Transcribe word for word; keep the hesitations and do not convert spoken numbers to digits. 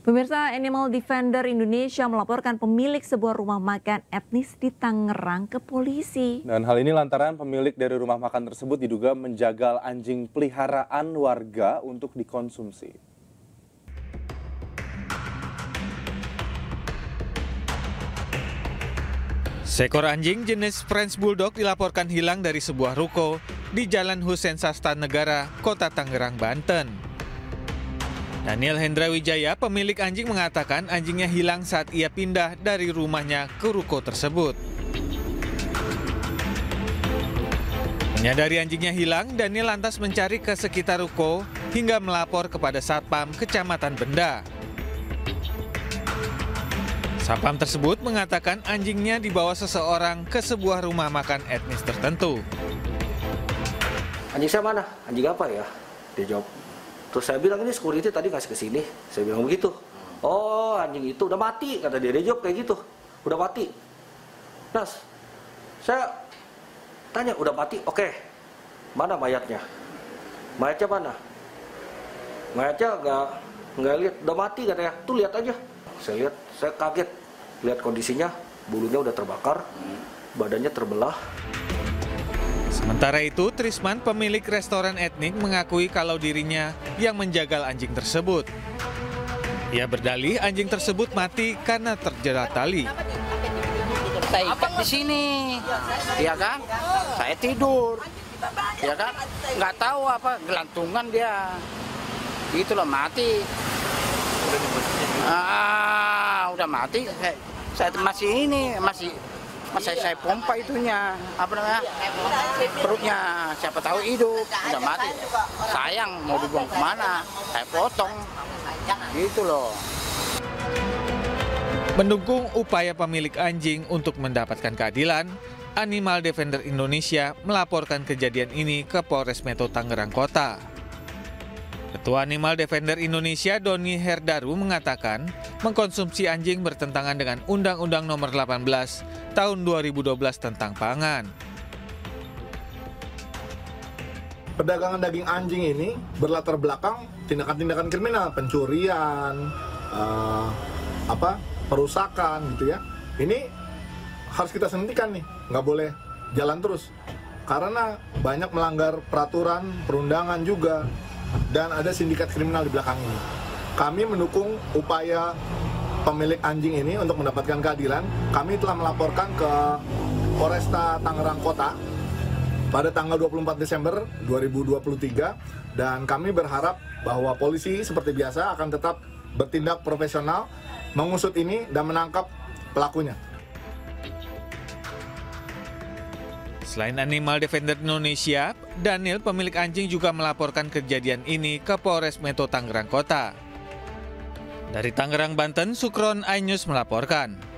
Pemirsa, Animal Defender Indonesia melaporkan pemilik sebuah rumah makan etnis di Tangerang ke polisi. Dan hal ini lantaran pemilik dari rumah makan tersebut diduga menjagal anjing peliharaan warga untuk dikonsumsi. Seekor anjing jenis French Bulldog dilaporkan hilang dari sebuah ruko di Jalan Husein Sastra Negara, Kota Tangerang, Banten. Daniel Hendra Wijaya, pemilik anjing, mengatakan anjingnya hilang saat ia pindah dari rumahnya ke ruko tersebut. Menyadari anjingnya hilang, Daniel lantas mencari ke sekitar ruko hingga melapor kepada Satpam Kecamatan Benda. Satpam tersebut mengatakan anjingnya dibawa seseorang ke sebuah rumah makan etnis tertentu. Anjing saya mana? Anjing apa ya? Dia jawab. Terus saya bilang, ini security tadi ngasih ke sini. Saya bilang begitu. Oh, anjing itu udah mati, kata dia. Dia jawab kayak gitu. Udah mati. Nah, saya tanya, udah mati? Oke. Mana mayatnya? Mayatnya mana? Mayatnya nggak nggak lihat. Udah mati katanya. Tuh lihat aja. Saya lihat, saya kaget. Lihat kondisinya, bulunya udah terbakar, badannya terbelah. Sementara itu, Trisman, pemilik restoran etnik, mengakui kalau dirinya yang menjagal anjing tersebut. Ia berdalih anjing tersebut mati karena terjerat tali. Saya ikat di sini, ya kan? Saya tidur, ya kan? Nggak tahu apa gelantungan dia, itulah mati. Ah, udah mati. Saya, saya masih ini masih. Masih saya pompa itunya, apa namanya, perutnya, siapa tahu hidup, udah mati. Sayang, mau dibuang kemana, saya potong, gitu loh. Mendukung upaya pemilik anjing untuk mendapatkan keadilan, Animal Defender Indonesia melaporkan kejadian ini ke Polres Metro Tangerang Kota. Ketua Animal Defender Indonesia, Doni Herdaru, mengatakan mengkonsumsi anjing bertentangan dengan Undang-Undang Nomor delapan belas Tahun dua ribu dua belas tentang pangan. Perdagangan daging anjing ini berlatar belakang tindakan-tindakan kriminal, pencurian, uh, apa, perusakan, gitu ya. Ini harus kita hentikan nih, nggak boleh jalan terus, karena banyak melanggar peraturan perundangan juga. Dan ada sindikat kriminal di belakang ini. Kami mendukung upaya pemilik anjing ini untuk mendapatkan keadilan. Kami telah melaporkan ke Polresta Tangerang Kota pada tanggal dua puluh empat Desember dua ribu dua puluh tiga. Dan kami berharap bahwa polisi seperti biasa akan tetap bertindak profesional, mengusut ini dan menangkap pelakunya. Selain Animal Defender Indonesia, Daniel, pemilik anjing, juga melaporkan kejadian ini ke Polres Metro Tangerang Kota. Dari Tangerang, Banten, Sukron, iNews melaporkan.